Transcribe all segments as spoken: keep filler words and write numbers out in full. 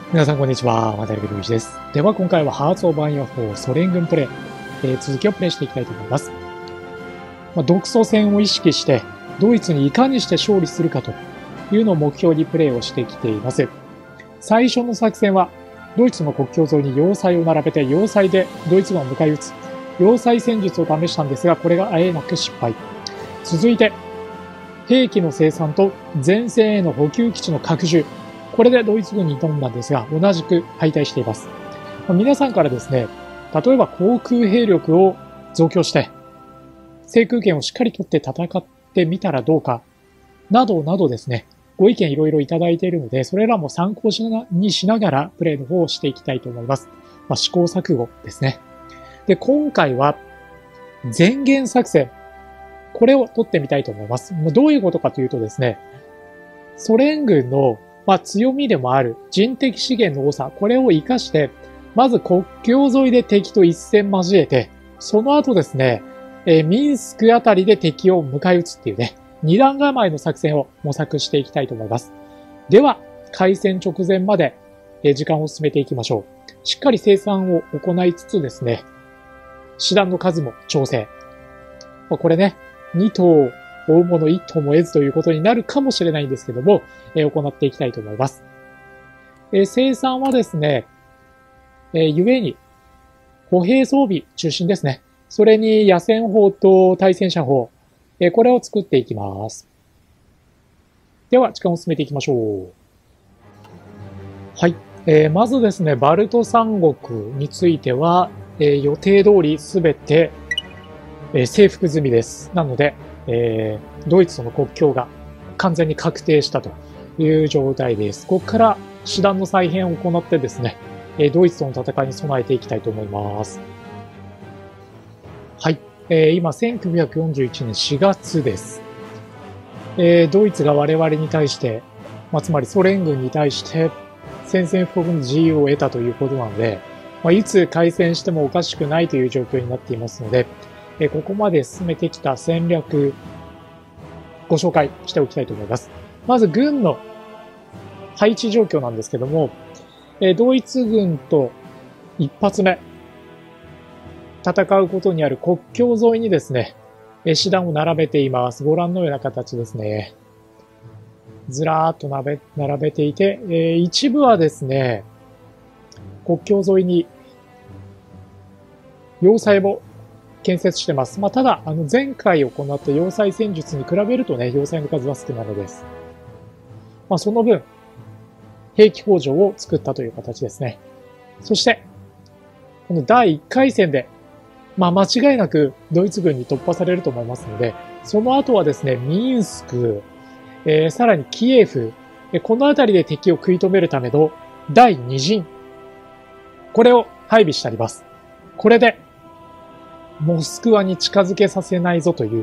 皆さんこんにちは、渡辺隆一です。では今回はハーツ・オブ・アイアンフォーソ連軍プレイ、えー、続きをプレイしていきたいと思います。まあ、独ソ戦を意識してドイツにいかにして勝利するかというのを目標にプレイをしてきています。最初の作戦はドイツの国境沿いに要塞を並べて要塞でドイツ軍を迎え撃つ要塞戦術を試したんですが、これがあえなく失敗。続いて兵器の生産と前線への補給基地の拡充、これでドイツ軍に挑んだんですが、同じく敗退しています。皆さんからですね、例えば航空兵力を増強して、制空権をしっかり取って戦ってみたらどうか、などなどですね、ご意見いろいろいただいているので、それらも参考にしながらプレイの方をしていきたいと思います。まあ、試行錯誤ですね。で、今回は前言作戦、これを取ってみたいと思います。どういうことかというとですね、ソ連軍のまあ、強みでもある人的資源の多さ、これを活かして、まず国境沿いで敵と一戦交えて、その後ですね、えー、ミンスクあたりで敵を迎え撃つっていうね、二段構えの作戦を模索していきたいと思います。では、開戦直前まで、えー、時間を進めていきましょう。しっかり生産を行いつつですね、師団の数も調整。まあ、これね、に頭、追うもの一頭も得ずということになるかもしれないんですけども、えー、行っていきたいと思います。えー、生産はですね、えー、ゆえに、歩兵装備中心ですね。それに野戦砲と対戦車砲、えー、これを作っていきます。では、時間を進めていきましょう。はい。えー、まずですね、バルト三国については、えー、予定通りすべて、えー、征服済みです。なので、えー、ドイツとの国境が完全に確定したという状態です。ここから師団の再編を行ってですね、えー、ドイツとの戦いに備えていきたいと思います。はい。えー、今、せんきゅうひゃくよんじゅういちねんしがつです。えー、ドイツが我々に対して、まあ、つまりソ連軍に対して宣戦布告の自由を得たということなので、まあ、いつ開戦してもおかしくないという状況になっていますので、ここまで進めてきた戦略、ご紹介しておきたいと思います。まず、軍の配置状況なんですけども、ドイツ軍と一発目、戦うことにある国境沿いにですね、師団を並べています。ご覧のような形ですね。ずらーっと並べていて、一部はですね、国境沿いに要塞を建設してます。まあ、ただ、あの、前回行った要塞戦術に比べるとね、要塞の数は少なめです。まあ、その分、兵器工場を作ったという形ですね。そして、このだいいっかい戦で、まあ、間違いなくドイツ軍に突破されると思いますので、その後はですね、ミンスク、えー、さらにキエフ、この辺りで敵を食い止めるためのだいに陣、これを配備してあります。これで、モスクワに近づけさせないぞという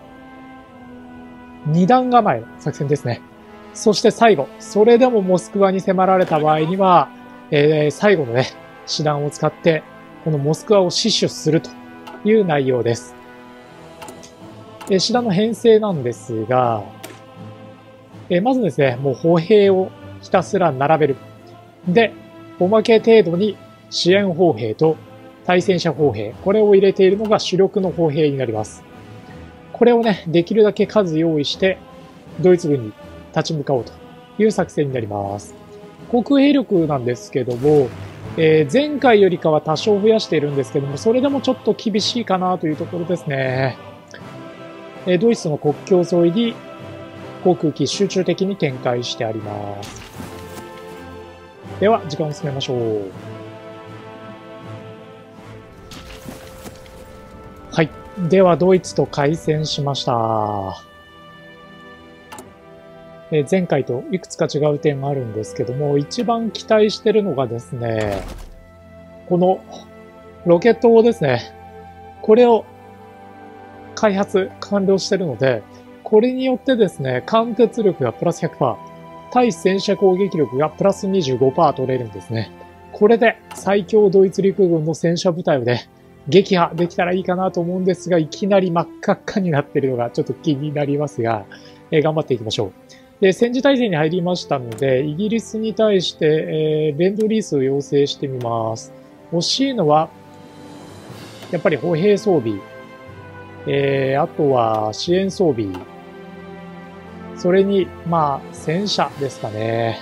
二段構えの作戦ですね。そして最後、それでもモスクワに迫られた場合には、えー、最後のね、師団を使ってこのモスクワを死守するという内容です。えー、師団の編成なんですが、えー、まずですね、もう歩兵をひたすら並べる。で、おまけ程度に支援歩兵と対戦車歩兵、これを入れているのが主力の歩兵になります。これをね、できるだけ数用意して、ドイツ軍に立ち向かおうという作戦になります。航空兵力なんですけども、えー、前回よりかは多少増やしているんですけども、それでもちょっと厳しいかなというところですね。えー、ドイツの国境沿いに航空機集中的に展開してあります。では、時間を進めましょう。はい。では、ドイツと開戦しました。えー、前回といくつか違う点があるんですけども、一番期待してるのがですね、このロケットですね。これを開発完了してるので、これによってですね、貫徹力がプラス ひゃくパーセント、対戦車攻撃力がプラス にじゅうごパーセント 取れるんですね。これで最強ドイツ陸軍の戦車部隊をね、撃破できたらいいかなと思うんですが、いきなり真っ赤っかになっているのがちょっと気になりますが、えー、頑張っていきましょう。 で、戦時体制に入りましたので、イギリスに対して、えー、レンドリースを要請してみます。欲しいのは、やっぱり歩兵装備。えー、あとは支援装備。それに、まあ、戦車ですかね。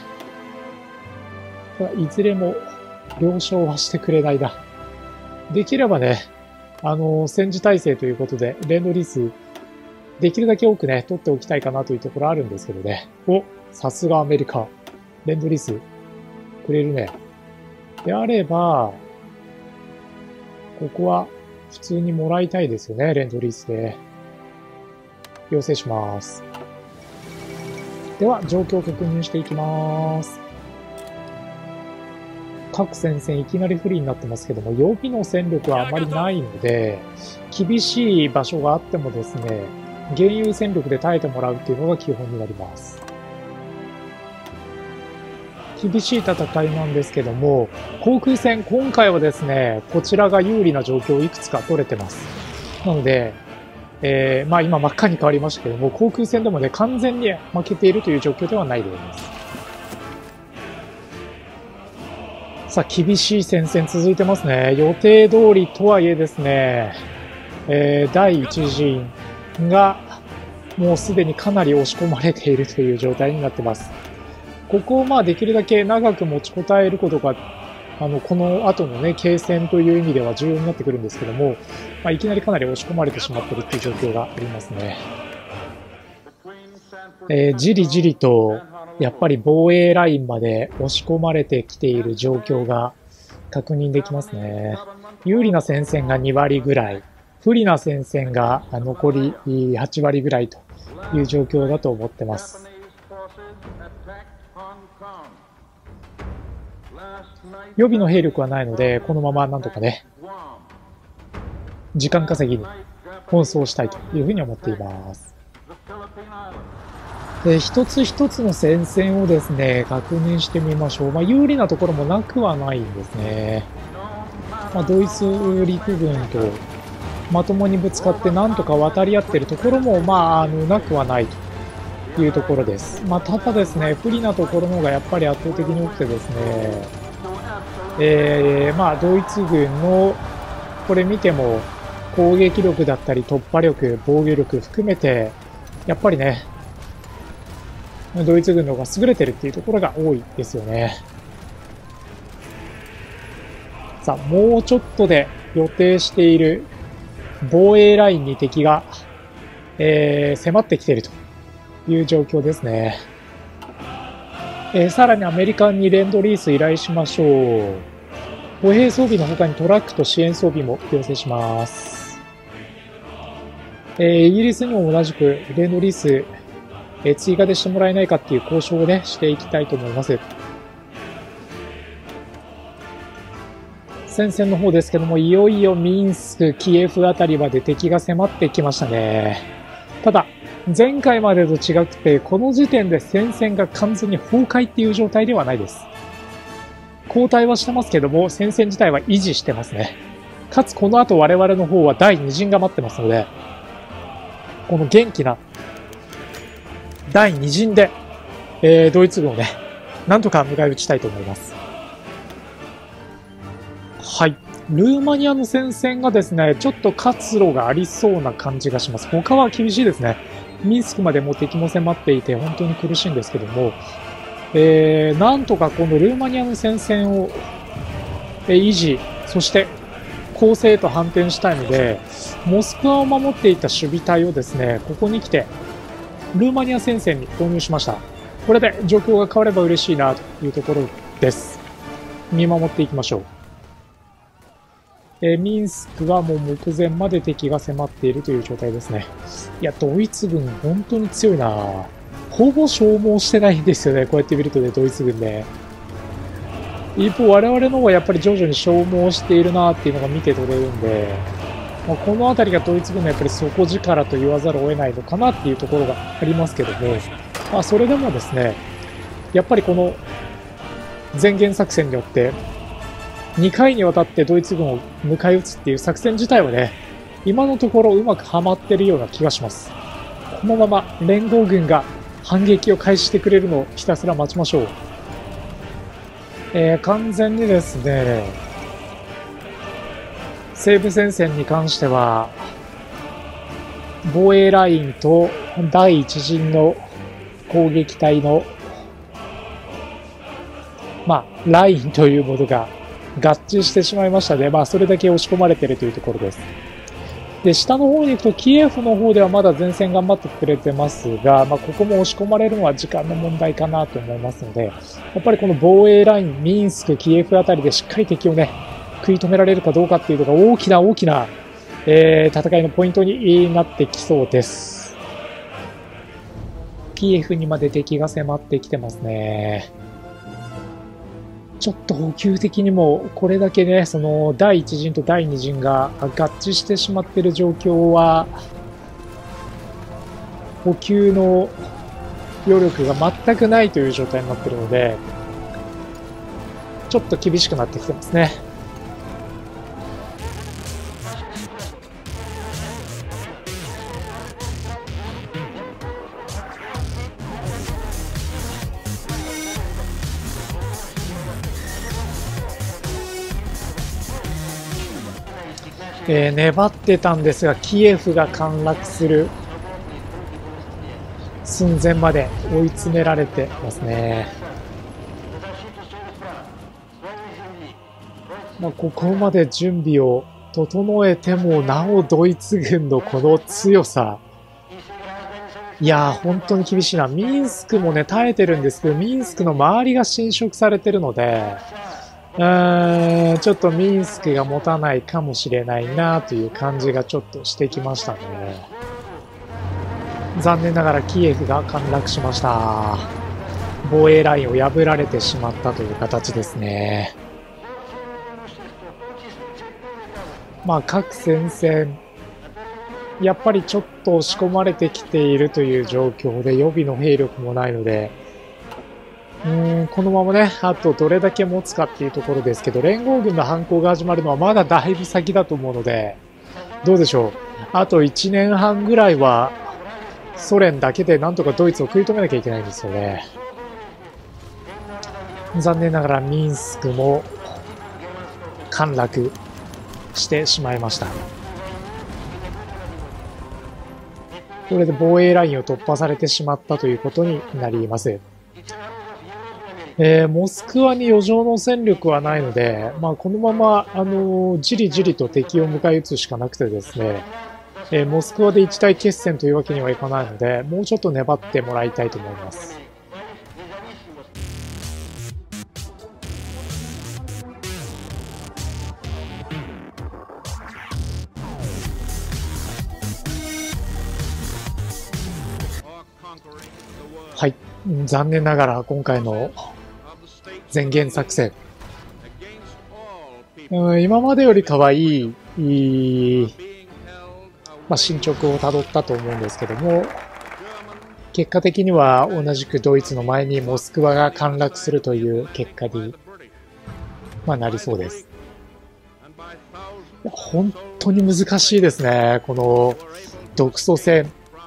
いずれも了承はしてくれないな。できればね、あの、戦時体制ということで、レンドリース、できるだけ多くね、取っておきたいかなというところあるんですけどね。お、さすがアメリカ。レンドリース、くれるね。であれば、ここは普通にもらいたいですよね、レンドリースで。要請します。では、状況を確認していきます。各戦線いきなり不利になってますけども、予備の戦力はあまりないので、厳しい場所があってもですね、現有戦力で耐えてもらうっていうのが基本になります。厳しい戦いなんですけども、航空戦、今回はですね、こちらが有利な状況をいくつか取れてます。なので、えー、まあ今真っ赤に変わりましたけども、航空戦でもね、完全に負けているという状況ではないであります。さあ、厳しい戦線続いてますね。予定通りとはいえですね、えー、第一陣がもうすでにかなり押し込まれているという状態になってます。ここをまあできるだけ長く持ちこたえることが、あの、この後のね、継戦という意味では重要になってくるんですけども、まあ、いきなりかなり押し込まれてしまっているという状況がありますね。えー、じりじりと、やっぱり防衛ラインまで押し込まれてきている状況が確認できますね。有利な戦線がにわりぐらい、不利な戦線が残りはちわりぐらいという状況だと思ってます。予備の兵力はないので、このままなんとかね、時間稼ぎに奔走したいというふうに思っています。で、一つ一つの戦線をですね、確認してみましょう。まあ、有利なところもなくはないんですね。まあ、ドイツ陸軍とまともにぶつかってなんとか渡り合っているところも、まあ、あの、なくはないというところです。まあ、ただですね、不利なところの方がやっぱり圧倒的に多くてですね、えー、まあ、ドイツ軍の、これ見ても、攻撃力だったり突破力、防御力含めて、やっぱりね、ドイツ軍の方が優れてるっていうところが多いですよね。さあ、もうちょっとで予定している防衛ラインに敵が、えー、迫ってきているという状況ですね。えー、さらにアメリカにレンドリース依頼しましょう。歩兵装備の他にトラックと支援装備も要請します。えー、イギリスにも同じくレンドリース、えー、追加でしてもらえないかっていう交渉をね、していきたいと思います。戦線の方ですけども、いよいよミンスク、キエフあたりまで敵が迫ってきましたね。ただ、前回までと違くて、この時点で戦線が完全に崩壊っていう状態ではないです。後退はしてますけども、戦線自体は維持してますね。かつこの後我々の方は第二陣が待ってますので、この元気な第二陣で、えー、ドイツ軍をね、なんとか迎え撃ちたいと思います。はい。ルーマニアの戦線がですね、ちょっと活路がありそうな感じがします。他は厳しいですね。ミンスクまでも敵も迫っていて本当に苦しいんですけども、えー、なんとかこのルーマニアの戦線を維持、そして攻勢へと反転したいので、モスクワを守っていた守備隊をですね、ここに来て、ルーマニア戦線に投入しました。これで状況が変われば嬉しいなというところです。見守っていきましょう。えー、ミンスクはもう目前まで敵が迫っているという状態ですね。いや、ドイツ軍本当に強いな。ほぼ消耗してないんですよね。こうやって見るとね、ドイツ軍で。一方、我々の方はやっぱり徐々に消耗しているなっていうのが見て取れるんで、まあ、この辺りがドイツ軍のやっぱり底力と言わざるを得ないのかなっていうところがありますけども、まあ、それでもですね、やっぱりこの前言作戦によって、にかいにわたってドイツ軍を迎え撃つっていう作戦自体はね、今のところうまくはまってるような気がします。このまま連合軍が反撃を開始してくれるのをひたすら待ちましょう。えー、完全にですね、西部戦線に関しては、防衛ラインと第一陣の攻撃隊の、まあ、ラインというものが合致してしまいましたので、まあ、それだけ押し込まれているというところです。で、下の方に行くと、キエフの方ではまだ前線頑張ってくれてますが、まあ、ここも押し込まれるのは時間の問題かなと思いますので、やっぱりこの防衛ライン、ミンスク、キエフあたりでしっかり敵をね、食い止められるかどうかっていうのが大きな大きな、えー、戦いのポイントになってきそうです。キエフにまで敵が迫ってきてますね。ちょっと補給的にもこれだけね、そのだいいち陣とだいに陣が合致してしまっている状況は、補給の余力が全くないという状態になっているので、ちょっと厳しくなってきてますね。えー、粘ってたんですが、キエフが陥落する寸前まで追い詰められてますね。まあ、ここまで準備を整えてもなおドイツ軍のこの強さ。いやー、本当に厳しいな。ミンスクもね、耐えてるんですけど、ミンスクの周りが侵食されてるので、うーん、ちょっとミンスクが持たないかもしれないなという感じがちょっとしてきましたね。残念ながらキエフが陥落しました。防衛ラインを破られてしまったという形ですね。まあ各戦線、やっぱりちょっと押し込まれてきているという状況で予備の兵力もないので、うーんこのままね、あとどれだけ持つかっていうところですけど、連合軍の反攻が始まるのはまだだいぶ先だと思うので、どうでしょう。あといちねんはんぐらいはソ連だけでなんとかドイツを食い止めなきゃいけないんですよね。残念ながらミンスクも陥落してしまいました。これで防衛ラインを突破されてしまったということになります。えー、モスクワに余剰の戦力はないので、まあ、このまま、あのー、じりじりと敵を迎え撃つしかなくてですね、えー、モスクワで一対決戦というわけにはいかないので、もうちょっと粘ってもらいたいと思います。はい、残念ながら今回の前言作戦、うん、今までよりかはいい、いいまあ、進捗をたどったと思うんですけども、結果的には同じくドイツの前にモスクワが陥落するという結果に、まあ、なりそうです。本当に難しいですね、この独ソ戦。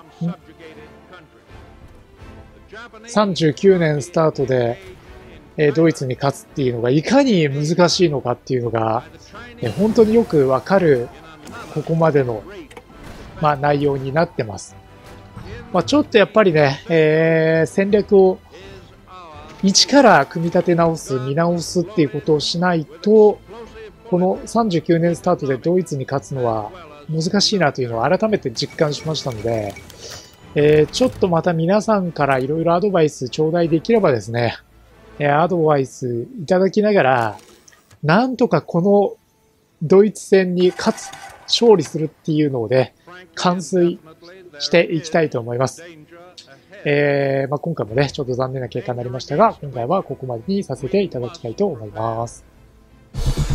さんじゅうきゅうねんスタートでドイツに勝つっていうのがいかに難しいのかっていうのが本当によくわかるここまでの、まあ、内容になってます。まあ、ちょっとやっぱりね、えー、戦略を一から組み立て直す、見直すっていうことをしないと、このさんじゅうきゅうねんスタートでドイツに勝つのは難しいなというのを改めて実感しましたので、えー、ちょっとまた皆さんからいろいろアドバイス頂戴できればですね、えー、アドバイスいただきながら、なんとかこのドイツ戦に勝つ、勝利するっていうのをね、完遂していきたいと思います。えーまあ、今回もね、ちょっと残念な結果になりましたが、今回はここまでにさせていただきたいと思います。